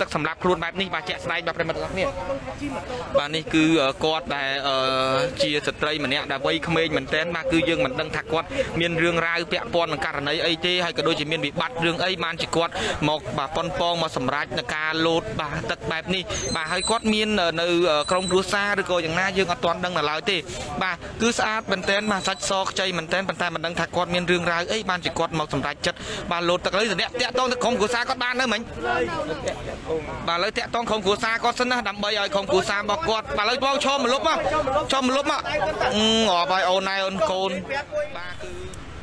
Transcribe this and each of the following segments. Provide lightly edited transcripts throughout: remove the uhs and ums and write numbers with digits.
ទឹកសម្រាប់ខ្លួនបែបនេះបាទជាក់ស្ដែងបាទប្រិមិត្តទាំងអស់គ្នាបាទនេះគឺគាត់ដែលជាស្ត្រីម្នាក់ដែលវ័យក្មេងមែនទែនបាទគឺយើងមិនដឹងថាគាត់មានរឿងរ៉ាវពាក់ព័ន្ធនឹងករណីអីទេហើយក៏ដូចជាមានវិបត្តិរឿងអីបានជាគាត់មកបាទប៉ុនប៉ងមកសម្រាប់នឹងការលោតបាទទឹកបែបនេះបាទហើយគាត់មាននៅក្រុមគ្រួសារឬក៏យ៉ាងណាយើងអត់ទាន់ដឹងនៅឡើយទេបាទគឺស្អាតមែនទែនបាទសាច់សខ្ចីមែនទែនប៉ុន្តែមិនដឹងថាគាត់មានរឿងរ៉ាវអីបានជាគាត់មកសម្រេចចិត្តបាទលោតទឹកឥឡូវតាក់តងទៅក្រុមគ្រួសារគាត់បាននៅមិញបាទឥឡូវតាក់តងក្រុមគ្រួសារគាត់សិនណាដើម្បីឲ្យក្រុមគ្រួសាររបស់គាត់បាទឥឡូវបងឈមលុបមកឈមលុបមកអបឲ្យអូនណៃអូនកូនបាទគឺ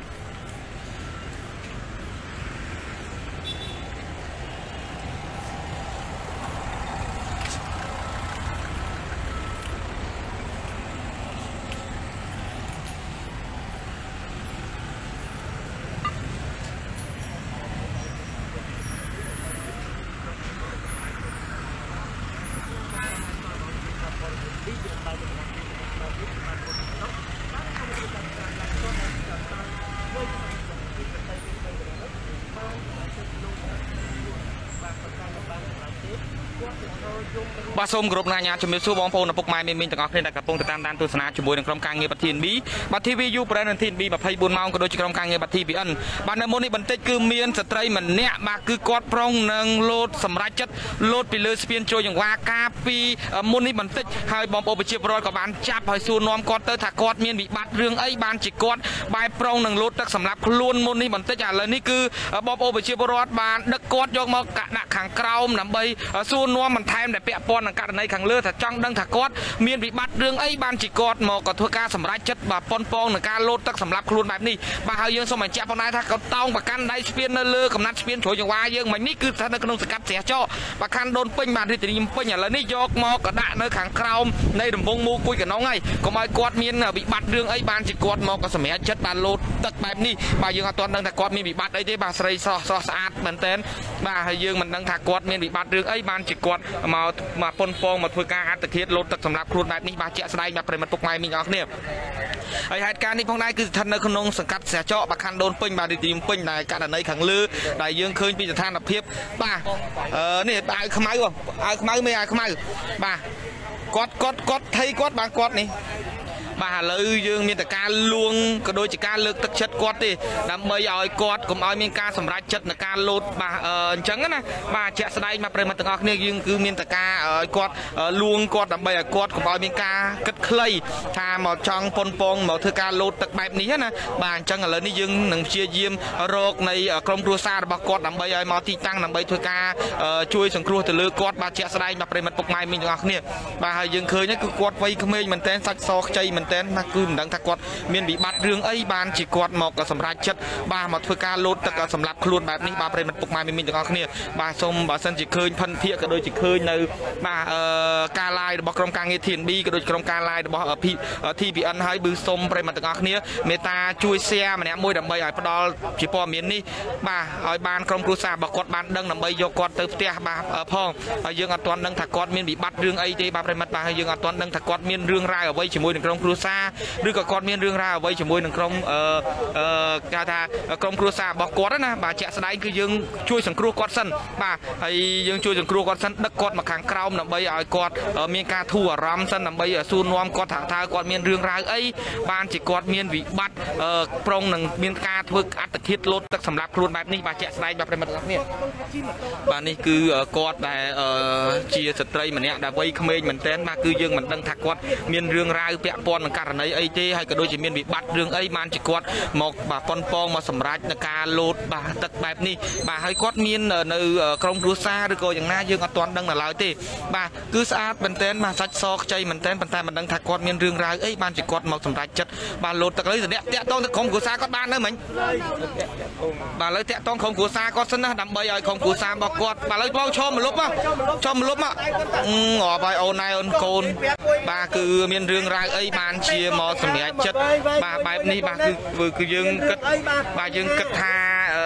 បាទសូមគោរពណាស់អាជំរាបសួរបងប្អូនឪពុកម៉ែមីងទាំងអស់គ្នាដែលកំពុងតាមដានទស្សនាជាមួយនឹងក្រុមការងារបាត់ TNB បាទ TVU ប្រព័ន្ធ TNB 24ម៉ោងក៏ដូចជាក្រុមការងារបាត់ TVN បាទនៅមុននេះបន្តិចគឺមានស្ត្រីម្នាក់បាទគឺគាត់ប្រុងនឹងលោតសម្រាប់ចិត្តលោតពីលើស្ពានជ្រោយចង្វាការពីមុននេះបន្តិចហើយបងប្អូនប្រជាពលរដ្ឋក៏បានចាប់ហើយសួរនាំគាត់ទៅថាគាត់មានវិបត្តិរឿងអីបានជាគាត់បែបប្រុងនឹងលោតទឹកសម្រាប់ខ្លួនមុននេះបន្តិចឥឡូវនេះគឺបងប្អូនប្រជាពលរដ្ឋបានដឹកគាត់យកមកដាក់ខាងក្រោមដើម្បីសួរនាំបន្ថែមដែលពាក់ព័ន្ធនឹងករណីខាងលើថាចង់ដឹងថាគាត់មានវិបត្តិរឿងអីបានជាគាត់មកក៏ធ្វើការសម្រេចចិត្តបាទប៉ុនប៉ងនឹងការលោតទឹកសម្រាប់ខ្លួនបែបនេះបាទហើយយើងសូមបញ្ជាក់ផងដែរថាគាត់តោងប្រកាន់ដៃស្ពាននៅលើកំណាត់ស្ពានជ្រោយចង្វាយើងមិននេះគឺស្ថិតនៅក្នុងសង្កាត់ស្រះចកបាទខណ្ឌដូនពេញបាទរាជធានីភ្នំពេញឥឡូវនេះយកមកក៏ដាក់នៅខាងក្រោមនៃដំបងមូគួយកណ្ដុងហើយកុំឲ្យគាត់មានវិបត្តិរឿងអីបានជាគាត់មកក៏សម្រេចចិត្តបាទលោតទឹកបែបនេះបាទយើងអត់ទាន់ដឹងថាគាត់មានវិបត្តិអីទេបាទស្រីស្រស់ស្អាតមែនតើបាទហើយយើងមិនដឹងថាគាត់មានវិបត្តិរឿងអីបានជាគាត់មកប៉ុនប៉ងមកធ្វើការអត្តឃាតលោតទឹកសម្រាប់ខ្លួនបែបនេះបាទជាក់ស្ដែងបាទប្រិមត្តពុកម៉ែមីងអរគ្នាហើយហេតុការណ៍នេះផងដែរគឺស្ថិតនៅក្នុងសង្កាត់ស្រះចកបាទខណ្ឌដូនពេញបាទរាជធានីភ្នំពេញដែលករណីខាងលើដែលយើងឃើញពីស្ថានភាពបាទនេះអាវខ្មៅអាវខ្មៅមេអាវខ្មៅបាទគាត់ថៃគាត់បាទគាត់នេះបាទឥឡូវយើងមានតែការលួងក៏ដូចជាការលើកទឹកចិត្តគាត់ទេដើម្បីឲ្យគាត់កុំឲ្យមានការសម្រេចចិត្តនៃការលោតបាទអញ្ចឹងណាបាទជាក់ស្ដែងមកប្រិមត្តទាំងអស់គ្នាយើងគឺមានតែការឲ្យគាត់លួងគាត់ដើម្បីឲ្យគាត់កុំឲ្យមានការគិតខ្លីថាមកចង់ប៉ុនប៉ងមកធ្វើការលោតទឹកបែបនេះណាបាទអញ្ចឹងឥឡូវនេះយើងនឹងព្យាយាមរកនៃក្រុមគ្រួសាររបស់គាត់ដើម្បីឲ្យមកទីតាំងដើម្បីធ្វើការជួយសង្គ្រោះទៅលើគាត់បាទជាក់ស្ដែងមកប្រិមត្តពុកម៉ែមីងទាំងអស់គ្នាបាទហើយយើងឃើញគឺគាត់វ័យក្មេងមែនតើសាច់សខ្ចីមែនណាគឺមិនដឹងថាគាត់មានវិបត្តិរឿងអីបានជាគាត់មកសម្រេចចិត្តបាទមកធ្វើការលោតទឹកសម្រាប់ខ្លួនបែបនេះបាទប្រិមត្តពុកម៉ែមីងទាំងអស់គ្នាបាទសូមបើសិនជាឃើញផិនភាកក៏ដូចជាឃើញនៅបាទការ live របស់ក្រុមការងារ TNB ក៏ដូចក្រុមការ live របស់ TVN ហើយគឺសូមប្រិមត្តទាំងអស់គ្នាមេត្តាជួយ share ម្នាក់មួយដើម្បីឲ្យផ្ដល់ជាព័ត៌មាននេះបាទឲ្យបានក្រុមគ្រួសាររបស់គាត់បានដឹងដើម្បីយកគាត់ទៅផ្ទះបាទផងហើយយើងអត់ទាន់ដឹងថាគាត់មានវិបត្តិរឿងអីទេបាទប្រិមត្តបាទហើយយើងអត់ទាន់ដឹងថាគាត់មានរឿងរ៉ាវអ្វីជាមួយនឹងក្រុមគ្រួសារឬក៏គាត់មានរឿងរ៉ាវអ្វីជាមួយនឹងក្រុមគេថាក្រុមគ្រួសាររបស់គាត់ណាបាទជាក់ស្ដែងគឺយើងជួយសង្គ្រោះគាត់សិនបាទហើយយើងជួយសង្គ្រោះគាត់សិនដឹកគាត់មកខាងក្រោមដើម្បីឲ្យគាត់មានការធូរអារម្មណ៍សិនដើម្បីសួរនាំគាត់ថាគាត់មានរឿងរ៉ាវអីបានជាគាត់មានវិបត្តិប្រុងនឹងមានការធ្វើអត្តឃាតលោតទឹកសម្រាប់ខ្លួនបែបនេះបាទជាក់ស្ដែងបាទប្រិមត្តទាំងអស់គ្នាបាទនេះគឺគាត់ដែលជាស្ត្រីម្នាក់ដែលវ័យក្មេងមែនទែនបាទគឺយើងមិនដឹងថាគាត់មានរឿងរ៉ាវពាក់ព័ន្ធនឹងករណីអីទេហើយក៏ដូចជាមានវិបត្តិរឿងអីបានជាគាត់មកបាទប៉ុនប៉ងមកសម្រេចនឹងការលោតបាទទឹកបែបនេះបាទហើយគាត់មាននៅក្រុមគ្រួសារឬក៏យ៉ាងណាយើងអត់ទាន់ដឹងនៅឡើយទេបាទគឺស្អាតមែនទែនបាទសាច់សខ្ចីមែនទែនប៉ុន្តែមិនដឹងថាគាត់មានរឿងរ៉ាវអីបានជាគាត់មកសម្រេចចិត្តបាទលោតទឹកឥឡូវតាក់តងទៅក្រុមគ្រួសារគាត់បាននៅមិញបាទឥឡូវតាក់តងក្រុមគ្រួសារគាត់សិនណាដើម្បីឲ្យក្រុមគ្រួសាររបស់គាត់បាទឥឡូវបងឈមលុបមកអបឲ្យអូនណៃអូនកូនបាទគឺមានរឿងរ៉ាវអីបានជាមកសម្រេចចិត្តបាទបែបនេះបាទគឺយើងគិតបាទយើងគិតថាអាច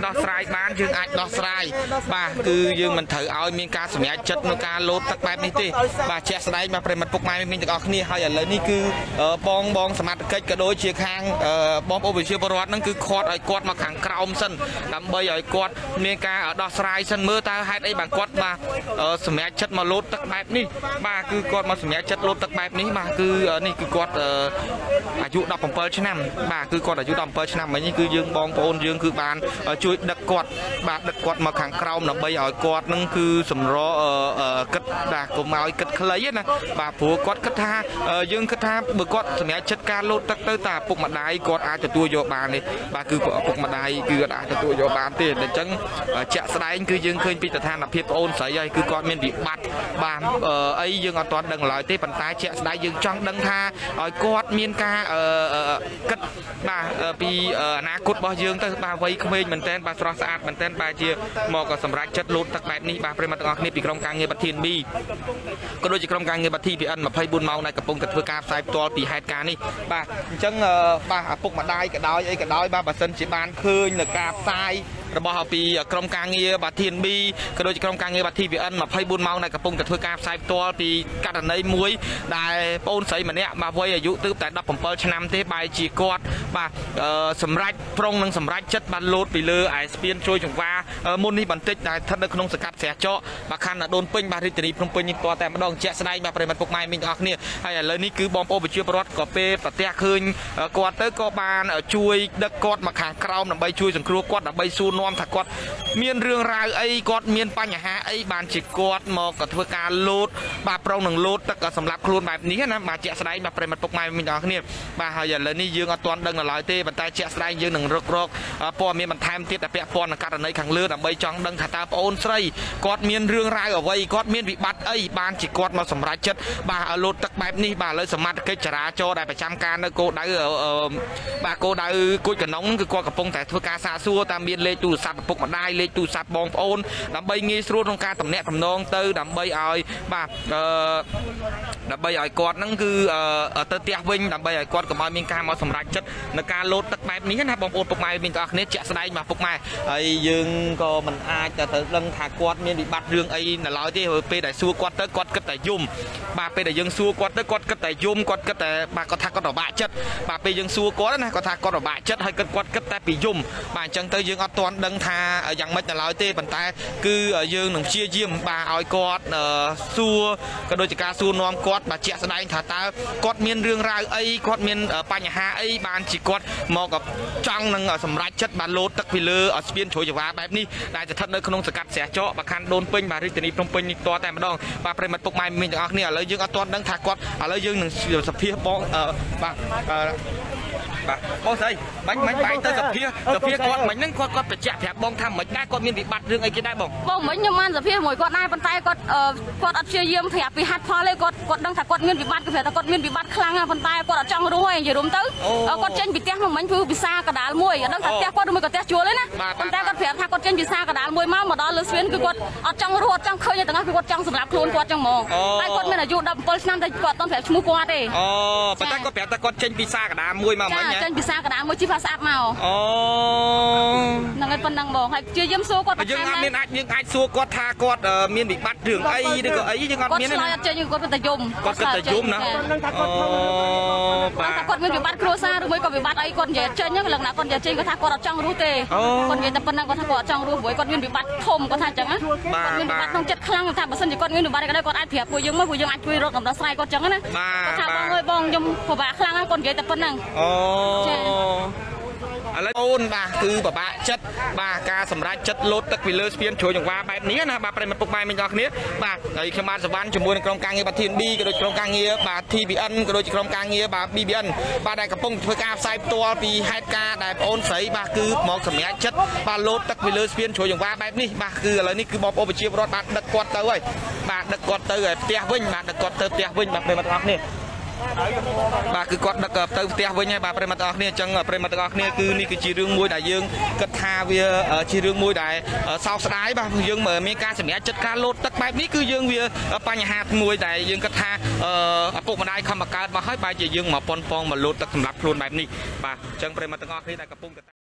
ដោះស្រាយបានយើងអាចដោះស្រាយបាទគឺយើងមិនត្រូវឲ្យមានការសម្រេចចិត្តនៅការលោតទឹកបែបនេះទេបាទជាក់ស្ដែងបាទប្រិមត្តពុកម៉ែមានទាំងអស់គ្នាហើយឥឡូវនេះគឺបងសមត្ថកិច្ចក៏ដូចជាខាងបងប្អូនប្រជាពលរដ្ឋហ្នឹងគឺខាត់ឲ្យគាត់មកខាងក្រោមសិនដើម្បីឲ្យគាត់មានការដោះស្រាយសិនមើលតើហេតុអីបានគាត់បាទសម្រេចចិត្តមកលោតទឹកបែបនេះបាទគឺគាត់មកសម្រេចចិត្តលោតទឹកបែបនេះបាទគឺនេះគឺគាត់អាយុ17ឆ្នាំបាទគឺគាត់អាយុ17ឆ្នាំមិញនេះគឺយើងបងប្អូនយើងគឺបានជួយដឹកគាត់បាទដឹកគាត់មកខាងក្រោមដើម្បីឲ្យគាត់នឹងគឺសម្រគិតបាទកុំឲ្យគិតខ្លីណាបាទព្រោះគាត់គិតថាយើងគិតថាបើគាត់សម្រេចចិត្តការលោតទឹកទៅតាឪពុកម្ដាយគាត់អាចទទួលយកបានទេបាទគឺឪពុកម្ដាយគឺគាត់អាចទទួលយកបានទេអញ្ចឹងជាក់ស្ដែងគឺយើងឃើញពីស្ថានភាពប្អូនស្រីហើយគឺគាត់មានវិបត្តិបាទអីយើងអត់ទាន់ដឹងឡើយទេប៉ុន្តែជាក់ស្ដែងយើងចង់ដឹងថាឲ្យគាត់មានការគិតបាទពីអនាគតរបស់យើងទៅបាទវ័យក្មេងមែនតើបាទស្រស់ស្អាតមែនតើបាទជាមកក៏សម្រេចចិត្តលោតទឹកបែបនេះបាទប្រិមត្តទាំងអស់គ្នាពីក្រុមការងារបាត់ធាន B ក៏ដូចជាក្រុមការងារបាត់ TVN 24 ម៉ោងដែលកំពុងតែធ្វើការផ្សាយផ្ទាល់ពីហេតុការណ៍នេះបាទអញ្ចឹងបាទឪពុកម្ដាយក៏ដោយអីក៏ដោយបាទបើសិនជាបានឃើញនៅការផ្សាយរបស់ពីក្រុមការងារបាត់ធាន B ក៏ដូចជាក្រុមការងារបាត់ TVN 24 ម៉ោងដែលកំពុងតែធ្វើការផ្សាយផ្ទាល់ពីករណីមួយដែលបងស្រីម្នាក់បាទវ័យអាយុទើបតែ17ឆ្នាំទេបែរជាគាត់បាទសម្រាប់ប្រុងនឹងសម្រាប់ចិត្តបានលោតពីលើឯស្ពានជួយចង្វាមុននេះបន្តិចដែលស្ថិតនៅក្នុងសង្កាត់ស្រះចកបាទខណ្ឌដូនពេញបាទរាជធានីភ្នំពេញនេះផ្ទាល់តែម្ដងជាក់ស្ដែងបាទប្រិមត្តពុកម៉ែមីងទាំងអស់គ្នាហើយឥឡូវនេះគឺបងប្អូនប្រជាពលរដ្ឋក៏ពេលប្រទះឃើញគាត់ទៅក៏បានជួយដឹកគាត់មកខាងក្រោមដើម្បីជួយសង្គ្រោះគាត់ដើម្បីសួរនាំថាគាត់មានរឿងរ៉ាវអីគាត់មានបញ្ហាអីបានជាគាត់មកក៏ធ្វើការលោតបាទប្រុងនឹងលោតទឹកសម្រាប់ខ្លួនបែបនេះណាបាទជាក់ស្ដែងបាទប្រិមត្តពុកម៉ែមីងទាំងអស់គ្នាបាទហើយឥឡូវនេះយើងអត់ទាន់ដឹងនៅឡើយទេប៉ុន្តែជាក់ស្ដែងយើងនឹងរកព័ត៌មានបន្ថែមទៀតដែលពាក់ព័ន្ធនឹងករណីខាងលើដើម្បីចង់ដឹងថាតើប្អូនស្រីគាត់មានរឿងរ៉ាវអ្វីគាត់មានវិបត្តិអីបានជាគាត់មកសម្រេចចិត្តបាទលោតទឹកបែបនេះបាទឥឡូវសមត្ថកិច្ចចរាចរណ៍ដែលប្រចាំការនៅគោលដៅបាទគោលដៅគួចកណ្ដុងគឺគាត់កំពុងតែធ្វើការសាកសួរតាមមានលេខទូរស័ព្ទឪពុកម្ដាយលេខទូរស័ព្ទបងប្អូនដើម្បីងាយស្រួលក្នុងការទំនាក់ទំនងទៅដើម្បីឲ្យបាទដើម្បីឲ្យគាត់ហ្នឹងគឺទៅផ្ទះវិញដើម្បីឲ្យគាត់កុំឲ្យមានការមកសម្រេចចិត្តនៅការលោតទឹកបែបនេះណាបងប្អូនពុកម៉ែមានទាំងអស់គ្នាជាក់ស្ដែងបាទពុកម៉ែហើយយើងក៏មិនអាចទៅដឹងថាគាត់មានវិបត្តិរឿងអីនៅឡើយទេពេលដែលសួរគាត់ទៅគាត់គិតតែយំបាទពេលដែលយើងសួរគាត់ទៅគាត់គិតតែយំគាត់គិតតែបាទគាត់ថាគាត់ពិបាកចិត្តបាទពេលយើងសួរគាត់ណាគាត់ថាគាត់ពិបាកចិត្តហើយគាត់គិតតែពីយំបាទអញ្ចឹងទៅយើងអត់ទាន់ដឹងថាយ៉ាងម៉េចនៅឡើយទេប៉ុន្តែគឺយើងនឹងព្យាយាមបាទឲ្យគាត់សួរក៏ដូចជាការសួរនាំគាត់បាទជាក់ស្ដែងថាតើគាត់មានរឿងរ៉ាវអីគាត់មានបញ្ហាអីបានជាគាត់មកចង់នឹងសម្រេចចិត្តបាទលោតទឹកពីលើស្ពានជ្រោយចង្វាបែបនេះដែលស្ថិតនៅក្នុងសង្កាត់ស្រះចកបាទខណ្ឌដូនពេញបាទរាជធានីភ្នំពេញនេះតតែម្ដងបាទប្រិមត្តពុកម៉ែមីងទាំងអស់គ្នាឥឡូវយើងអត់ទាន់ដឹងថាគាត់ឥឡូវយើងនឹងសភាបងបាទបងស្រីបាញ់បែកទៅសភាគាត់មិញហ្នឹងគាត់បញ្ជាក់ប្រាប់បងថាមិនដែរគាត់មានវិបត្តិរឿងអីគេដែរបងមិញខ្ញុំបានសភាមួយគាត់ដែរប៉ុន្តែគាត់អត់ព្យាយាមប្រាប់ពីហេតុផលទេគាត់ដឹងថាគាត់មានវិបត្តិគឺប្រាប់ថាគាត់មានវិបត្តិខ្លាំងប៉ុន្តែគាត់អត់ចង់រស់ទេនិយាយរួមទៅគាត់ចេញពីផ្ទះមកមិញគឺពិសាកដាលមួយអត់ដឹងថាផ្ទះគាត់ឬមួយក៏ផ្ទះជួលទេណាប៉ុន្តែគាត់ប្រាប់ថាគាត់ចេញពីសាកដាលមួយមកដល់លើស្ពានគឺគាត់អត់ចង់រស់អត់ចង់ឃើញទាំងអស់គឺគាត់ចង់សម្រាប់ខ្លួនគាត់ចឹងហ្មងតែគាត់មានអាយុ17ឆ្នាំតែគាត់អត់ប្រាប់ឈ្មោះគាត់ទេប៉ុន្តែគាត់ប្រាប់ថាគាត់ចេញពីសាកដាលមួយមកមិញចេញពីសាកដាលមួយជិះផាស្អាតមកហ្នឹងហើយប៉ុណ្ណឹងបងហើយជាយឹមសួរគាត់យើងអាចសួរគាត់ថាគាត់មានវិបត្តិរឿងអីឬក៏អីយើងអត់មានទេគាត់ចេញគាត់តែយំគាត់គិតតែយំណាបាទគាត់មានវិបត្តិគ្រួសារឬមួយក៏វិបត្តិអីគាត់និយាយចេញហ្នឹងលក្ខណៈគាត់និយាយចេញគាត់ថាគាត់អត់ចង់រស់ទេគាត់និយាយតែប៉ុណ្ណឹងគាត់ថាគាត់អត់ចង់រស់ព្រោះគាត់មានវិបត្តិធំគាត់ថាអញ្ចឹងណាគាត់មានវិបត្តិក្នុងចិត្តខ្លាំងថាបើសិនជាគាត់មានវិបត្តិអីក៏ដោយគាត់អាចប្រាប់ពួកយើងមកពួកយើងអាចជួយរកដំណោះស្រាយគាត់អញ្ចឹងណាគាត់ថាបងអើយបងខ្ញុំពិបាកខ្លាំងណាស់គាត់និយាយតែប៉ុណ្ណឹងឥឡូវអូនបាទគឺពិបាកចិត្តបាទការសម្រេចចិត្តលោតទឹកពីលើស្ពានជ្រោយចង្វាបែបនេះណាបាទប្រិមត្តពុកម៉ែមីងទាំងអស់គ្នាបាទហើយខ្ញុំបានសវណ្ណជាមួយនឹងក្រុមការងារបាត់ធាន B ក៏ដូចក្រុមការងារបាទ TVN ក៏ដូចក្រុមការងារបាទ BBN បាទដែលកំពុងធ្វើការផ្សាយផ្ទាល់ពីហេតុការណ៍ដែលបងអូនស្រីបាទគឺមកសម្រេចចិត្តបាទលោតទឹកពីលើស្ពានជ្រោយចង្វាបែបនេះបាទគឺឥឡូវនេះគឺបងប្អូនប្រជាពលរដ្ឋបានដឹកគាត់ទៅហើយបាទដឹកគាត់ទៅផ្ទះវិញបាទដឹកគាត់ទៅផ្ទះវិញបាទប្រិមត្តទាំងអស់គ្នាបាទគឺគាត់ដឹកទៅផ្ទះវិញហើយបាទប្រិមត្តទាំងអស់គ្នាអញ្ចឹងប្រិមត្តទាំងអស់គ្នាគឺនេះគឺជារឿងមួយដែលយើងគិតថាវាជារឿងមួយដែលសោកស្ដាយបាទយើងមានការសម្រេចចិត្តការលោតទឹកបែបនេះគឺយើងវាបញ្ហាមួយដែលយើងគិតថាឪពុកម្ដាយខំបង្កើតមកហើយបែរជាយើងមកប៉ុនប៉ងមកលោតទឹកសម្រាប់ខ្លួនបែបនេះបាទអញ្ចឹងប្រិមត្តទាំងអស់គ្នាដែលកំពុង